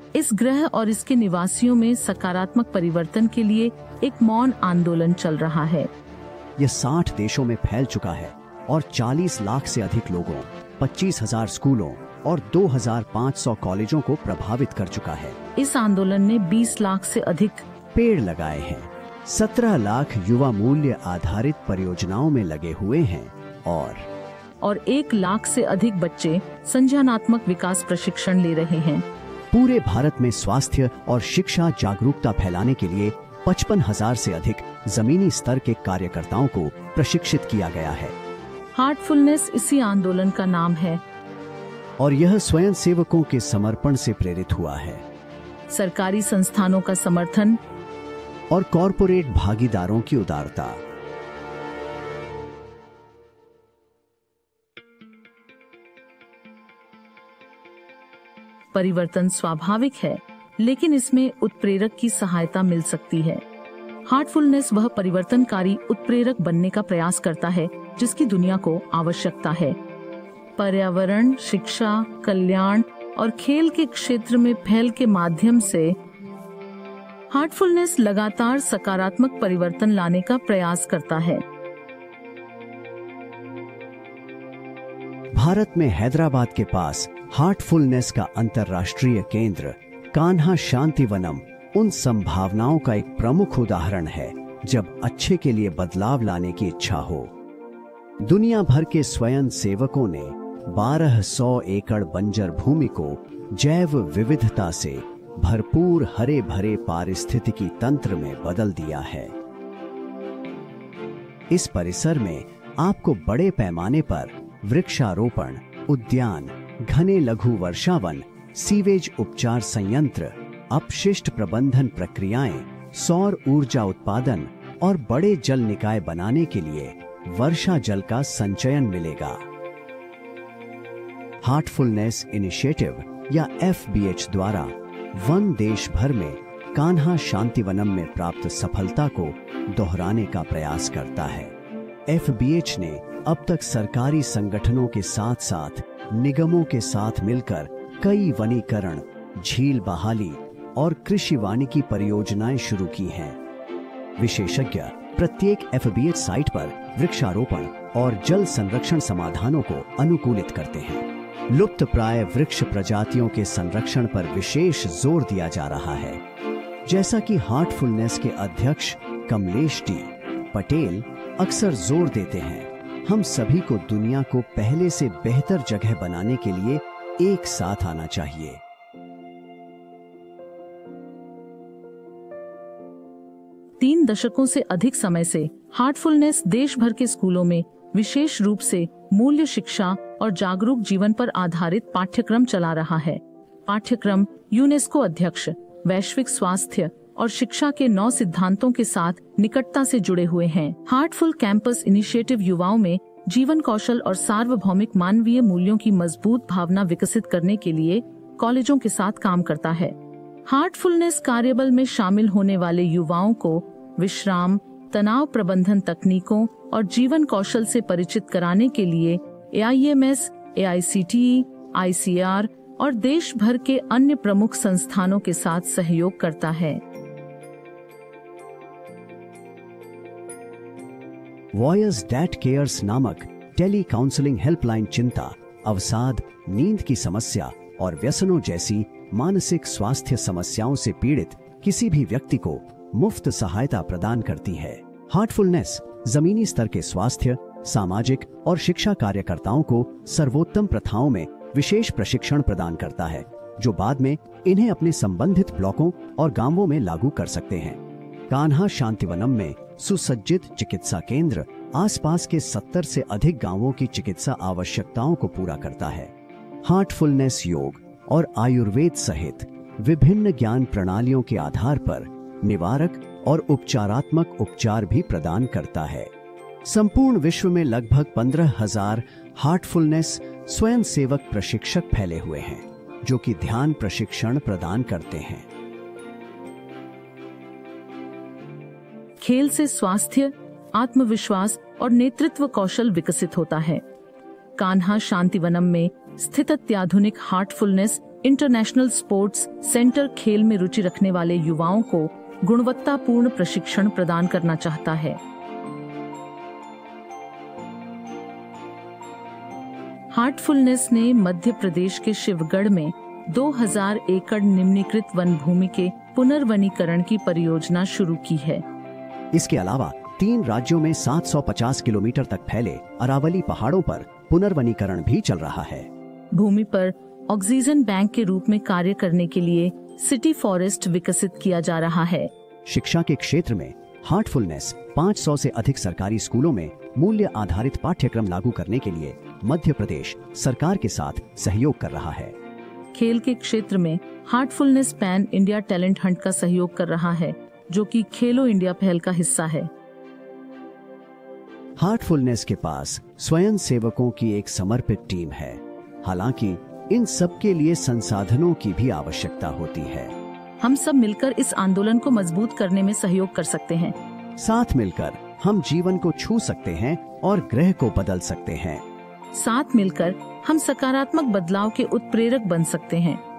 इस ग्रह और इसके निवासियों में सकारात्मक परिवर्तन के लिए एक मौन आंदोलन चल रहा है। यह 60 देशों में फैल चुका है और 40 लाख से अधिक लोगों, 25,000 स्कूलों और 2,500 कॉलेजों को प्रभावित कर चुका है। इस आंदोलन ने 20 लाख से अधिक पेड़ लगाए हैं, 17 लाख युवा मूल्य आधारित परियोजनाओं में लगे हुए हैं और 1 लाख से अधिक बच्चे संज्ञानात्मक विकास प्रशिक्षण ले रहे हैं। पूरे भारत में स्वास्थ्य और शिक्षा जागरूकता फैलाने के लिए 55,000 से अधिक जमीनी स्तर के कार्यकर्ताओं को प्रशिक्षित किया गया है। हार्टफुलनेस इसी आंदोलन का नाम है और यह स्वयं सेवकों के समर्पण से प्रेरित हुआ है। सरकारी संस्थानों का समर्थन और कॉरपोरेट भागीदारों की उदारता। परिवर्तन स्वाभाविक है, लेकिन इसमें उत्प्रेरक की सहायता मिल सकती है। हार्टफुलनेस वह परिवर्तनकारी उत्प्रेरक बनने का प्रयास करता है जिसकी दुनिया को आवश्यकता है। पर्यावरण, शिक्षा, कल्याण और खेल के क्षेत्र में पहल के माध्यम से हार्टफुलनेस लगातार सकारात्मक परिवर्तन लाने का प्रयास करता है। भारत में हैदराबाद के पास हार्टफुलनेस का अंतर्राष्ट्रीय केंद्र कान्हा शांतिवनम उन संभावनाओं का एक प्रमुख उदाहरण है जब अच्छे के लिए बदलाव लाने की इच्छा हो। दुनिया भर के स्वयं सेवकों ने 1200 एकड़ बंजर भूमि को जैव विविधता से भरपूर हरे भरे पारिस्थितिकी तंत्र में बदल दिया है। इस परिसर में आपको बड़े पैमाने पर वृक्षारोपण, उद्यान, घने लघु वर्षावन, सीवेज उपचार संयंत्र, अपशिष्ट प्रबंधन प्रक्रियाएं, सौर ऊर्जा उत्पादन और बड़े जल निकाय बनाने के लिए वर्षा जल का संचयन मिलेगा। हार्टफुलनेस इनिशिएटिव या FBH द्वारा वन देश भर में कान्हा शांतिवनम में प्राप्त सफलता को दोहराने का प्रयास करता है। FBH ने अब तक सरकारी संगठनों के साथ साथ निगमों के साथ मिलकर कई वनीकरण, झील बहाली और कृषि वानिकी परियोजनाएं शुरू की हैं। विशेषज्ञ प्रत्येक FBH साइट पर वृक्षारोपण और जल संरक्षण समाधानों को अनुकूलित करते हैं। लुप्त प्राय वृक्ष प्रजातियों के संरक्षण पर विशेष जोर दिया जा रहा है। जैसा कि हार्टफुलनेस के अध्यक्ष कमलेश डी पटेल अक्सर जोर देते हैं, हम सभी को दुनिया को पहले से बेहतर जगह बनाने के लिए एक साथ आना चाहिए। तीन दशकों से अधिक समय से हार्टफुलनेस देश भर के स्कूलों में विशेष रूप से मूल्य शिक्षा और जागरूक जीवन पर आधारित पाठ्यक्रम चला रहा है। पाठ्यक्रम यूनेस्को अध्यक्ष वैश्विक स्वास्थ्य और शिक्षा के 9 सिद्धांतों के साथ निकटता से जुड़े हुए हैं। हार्टफुल कैंपस इनिशिएटिव युवाओं में जीवन कौशल और सार्वभौमिक मानवीय मूल्यों की मजबूत भावना विकसित करने के लिए कॉलेजों के साथ काम करता है। हार्टफुलनेस कार्यबल में शामिल होने वाले युवाओं को विश्राम, तनाव प्रबंधन तकनीकों और जीवन कौशल से परिचित कराने के लिए AIMS, AICTE, ICAR और देश भर के अन्य प्रमुख संस्थानों के साथ सहयोग करता है। वॉयस डैट केयर्स नामक टेली काउंसलिंग हेल्पलाइन चिंता, अवसाद, नींद की समस्या और व्यसनों जैसी मानसिक स्वास्थ्य समस्याओं से पीड़ित किसी भी व्यक्ति को मुफ्त सहायता प्रदान करती है। हार्टफुलनेस जमीनी स्तर के स्वास्थ्य, सामाजिक और शिक्षा कार्यकर्ताओं को सर्वोत्तम प्रथाओं में विशेष प्रशिक्षण प्रदान करता है, जो बाद में इन्हें अपने संबंधित ब्लॉकों और गांवों में लागू कर सकते हैं। कान्हा शांतिवनम में सुसज्जित चिकित्सा केंद्र आसपास के 70 से अधिक गांवों की चिकित्सा आवश्यकताओं को पूरा करता है। हार्टफुलनेस योग और आयुर्वेद सहित विभिन्न ज्ञान प्रणालियों के आधार पर निवारक और उपचारात्मक उपचार भी प्रदान करता है। संपूर्ण विश्व में लगभग 15,000 हार्टफुलनेस स्वयं सेवक प्रशिक्षक फैले हुए हैं, जो कि ध्यान प्रशिक्षण प्रदान करते हैं। खेल से स्वास्थ्य, आत्मविश्वास और नेतृत्व कौशल विकसित होता है। कान्हा शांतिवनम में स्थित अत्याधुनिक हार्टफुलनेस इंटरनेशनल स्पोर्ट्स सेंटर खेल में रुचि रखने वाले युवाओं को गुणवत्तापूर्ण प्रशिक्षण प्रदान करना चाहता है। हार्टफुलनेस ने मध्य प्रदेश के शिवगढ़ में 2000 एकड़ निम्नीकृत वन भूमि के पुनर्वनीकरण की परियोजना शुरू की है। इसके अलावा 3 राज्यों में 750 किलोमीटर तक फैले अरावली पहाड़ों पर पुनर्वनीकरण भी चल रहा है। भूमि पर ऑक्सीजन बैंक के रूप में कार्य करने के लिए सिटी फॉरेस्ट विकसित किया जा रहा है। शिक्षा के क्षेत्र में हार्टफुलनेस 500 से अधिक सरकारी स्कूलों में मूल्य आधारित पाठ्यक्रम लागू करने के लिए मध्य प्रदेश सरकार के साथ सहयोग कर रहा है। खेल के क्षेत्र में Heartfulness pan India talent hunt का सहयोग कर रहा है, जो कि खेलो इंडिया पहल का हिस्सा है। हार्टफुलनेस के पास स्वयं सेवकों की एक समर्पित टीम है। हालांकि इन सब के लिए संसाधनों की भी आवश्यकता होती है। हम सब मिलकर इस आंदोलन को मजबूत करने में सहयोग कर सकते हैं। साथ मिलकर हम जीवन को छू सकते हैं और ग्रह को बदल सकते हैं। साथ मिलकर हम सकारात्मक बदलाव के उत्प्रेरक बन सकते हैं।